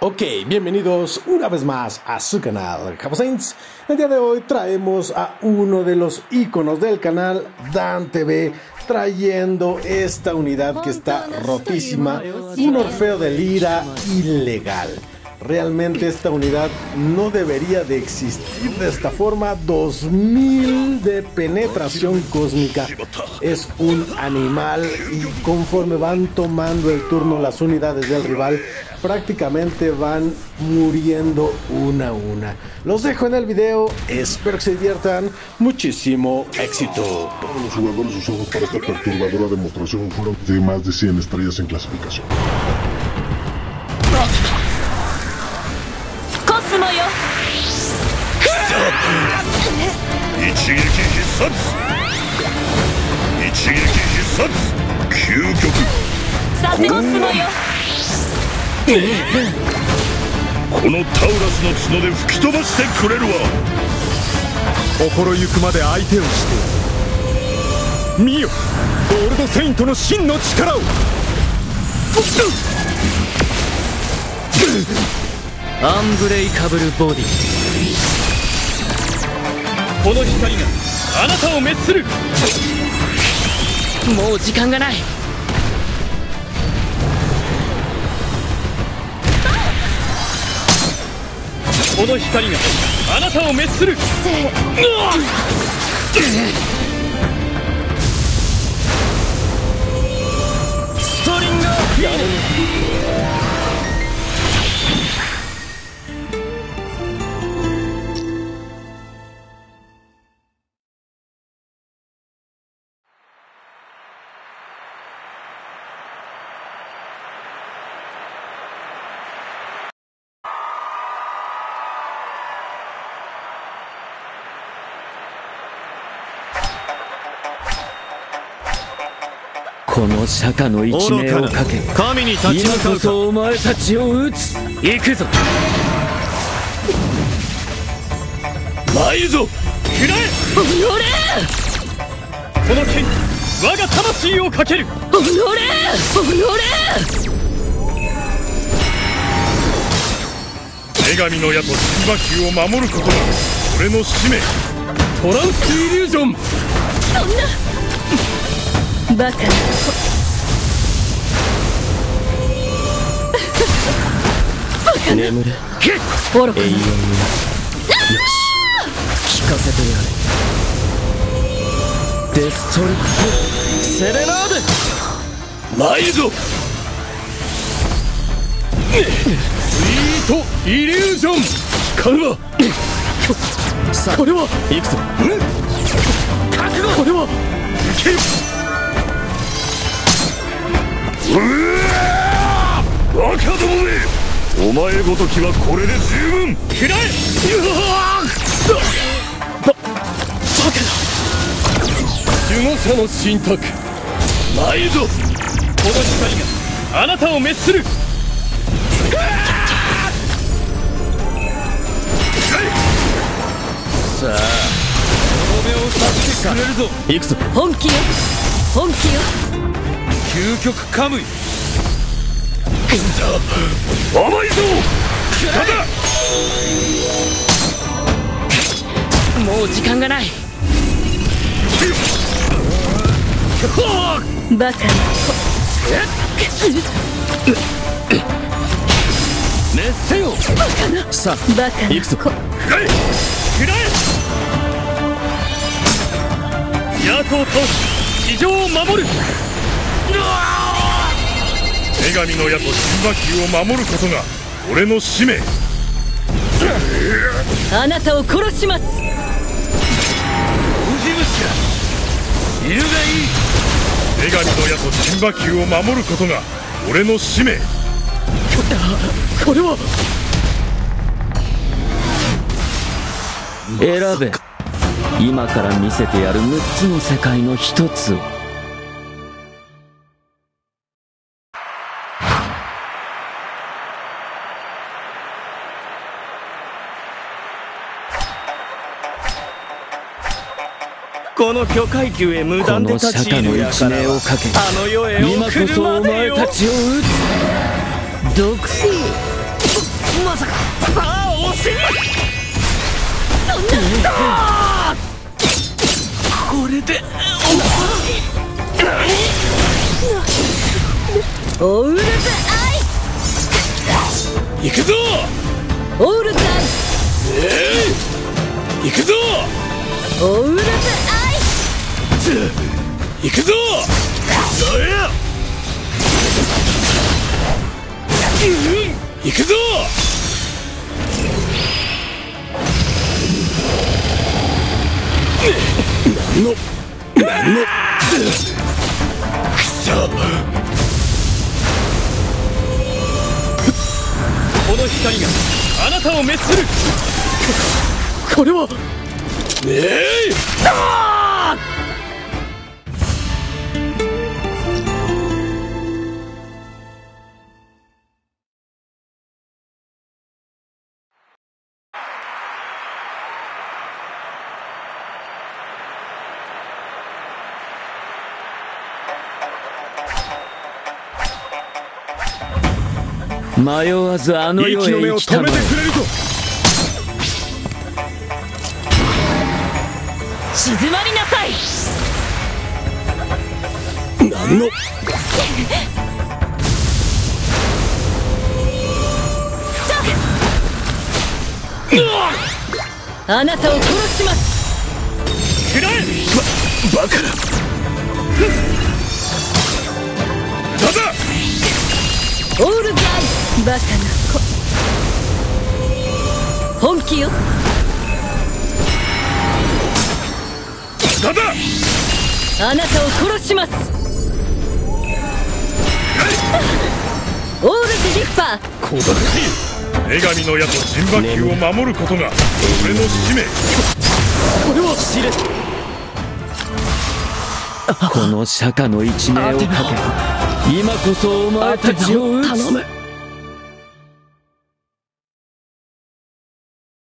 Ok, bienvenidos una vez más a su canal Capo Saints. El día de hoy traemos a uno de los iconos del canal, DanTV, trayendo esta unidad que está rotísima, un Orfeo de Lira ilegal. Realmente esta unidad no debería de existir de esta forma. 2000 de penetración cósmica. Es un animal y conforme van tomando el turno las unidades del rival, prácticamente van muriendo una a una. Los dejo en el video, espero que se diviertan. Muchísimo éxito. Todos los jugadores usados para esta perturbadora demostración fueron de más de 100 estrellas en clasificación. アンブレイカブルボディ。この光があなたを滅する。もう時間がない。この光があなたを滅する。ストリンガーフィール。この釈迦の一命をかけ、神に立ち向かうか。今こそお前たちを撃つ。行くぞ。参るぞ。くらえ。おのれ。この剣、我が魂をかける。おのれ。おのれ。女神の矢と石馬球を守ることが俺の使命。トランスイリュージョン。そんな。バカなバカな眠れ愚かな。永遠によし聞かせてやれ。デストリックセレナーデ。参るぞ。スイートイリュージョン。光はさあこれは行くぞ。覚悟。これは行ける。バカどもめ、お前ごときはこれで十分。くらえ。バカだ。守護者の神託。参るぞ。この光があなたを滅する。さあとどめを刺してくれるぞ。行くぞ。本気よ本気よ。究極カムイ。甘いぞ。もう時間がない。バカな熱せよ。バカな。さあバカな。行くぞ。くらえくらえ。ヤコを倒し地上を守る。女神の矢と神馬球を守ることが俺の使命。あなたを殺します。ウジ虫か。いるがいい。女神の矢と神馬球を守ることが俺の使命。これは選べ。今から見せてやる6つの世界の1つを。この巨階級へ無断で立ち入るやから、あの世へ送るまでよ。今こそお前たちを撃つ。毒性てオールズアイ。 行くぞオールズアイ。 行くぞオールズア行くぞ行くぞなんのくそこの光があなたを滅するこれは迷わずあの世へ行きたまえ。 静まりなさい。 何のあなたを殺します。 くらえバカなただオールズアイ。バカな子。本気よ。 ただあなたを殺します。オールズリッパー。 小高い女神の矢と陣馬球を守ることが俺の使命。これは知れこの釈迦の一命をかけ今こそお前たちを討つ。